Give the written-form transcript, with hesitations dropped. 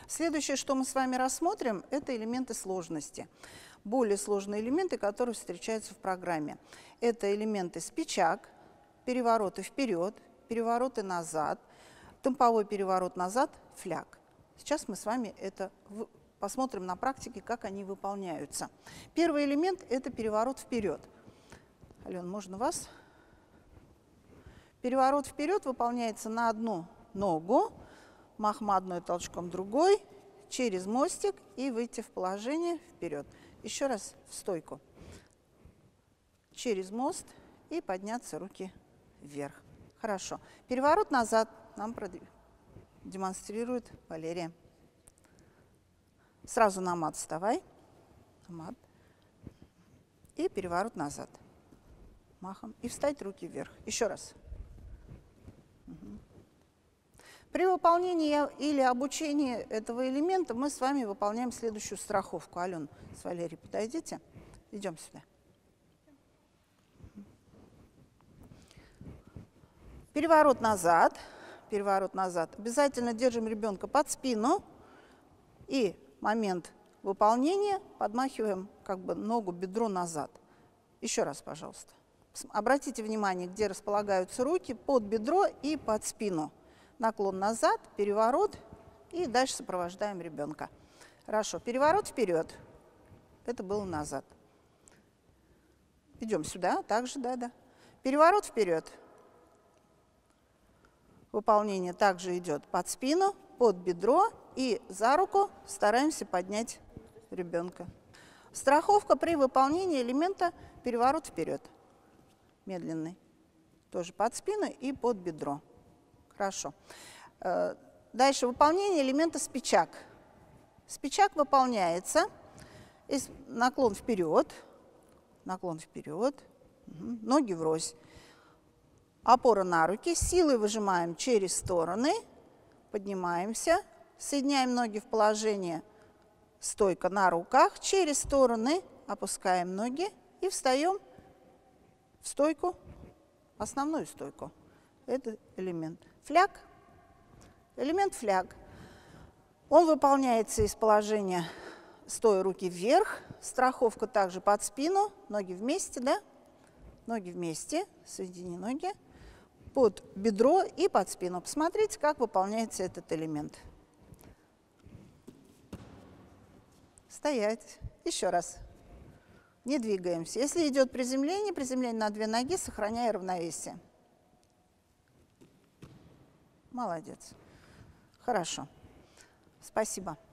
Следующее, что мы с вами рассмотрим, это элементы сложности. Более сложные элементы, которые встречаются в программе. Это элементы спичак, перевороты вперед, перевороты назад, темповой переворот назад, фляг. Сейчас мы с вами это посмотрим на практике, как они выполняются. Первый элемент – это переворот вперед. Алена, можно вас? Переворот вперед выполняется на одну ногу, махом одной, толчком другой, через мостик и выйти в положение вперед. Еще раз в стойку. Через мост и подняться руки вверх. Хорошо. Переворот назад нам демонстрирует Валерия. Сразу на мат вставай. Мат. И переворот назад. Махом. И встать руки вверх. Еще раз. При выполнении или обучении этого элемента мы с вами выполняем следующую страховку. Алена, с Валерией подойдите. Идем сюда. Переворот назад. Переворот назад. Обязательно держим ребенка под спину. И момент выполнения подмахиваем как бы ногу, бедро назад. Еще раз, пожалуйста. Обратите внимание, где располагаются руки, под бедро и под спину. Наклон назад, переворот, и дальше сопровождаем ребенка. Хорошо, переворот вперед. Это было назад. Идем сюда, также, да. Переворот вперед. Выполнение также идет под спину, под бедро, и за руку стараемся поднять ребенка. Страховка при выполнении элемента переворот вперед. Медленный. Тоже под спину и под бедро. Хорошо. Дальше выполнение элемента спичак. Спичак выполняется. Наклон вперед. Наклон вперед. Ноги врозь. Опора на руки. Силой выжимаем через стороны. Поднимаемся. Соединяем ноги в положение стойка на руках. Через стороны опускаем ноги и встаем в стойку, основную стойку. Это элемент. Фляг. Элемент фляг. Он выполняется из положения стоя руки вверх. Страховка также под спину. Ноги вместе, да? Ноги вместе. Соедини ноги. Под бедро и под спину. Посмотрите, как выполняется этот элемент. Стоять. Еще раз. Не двигаемся. Если идет приземление, приземление на две ноги, сохраняя равновесие. Молодец. Хорошо. Спасибо.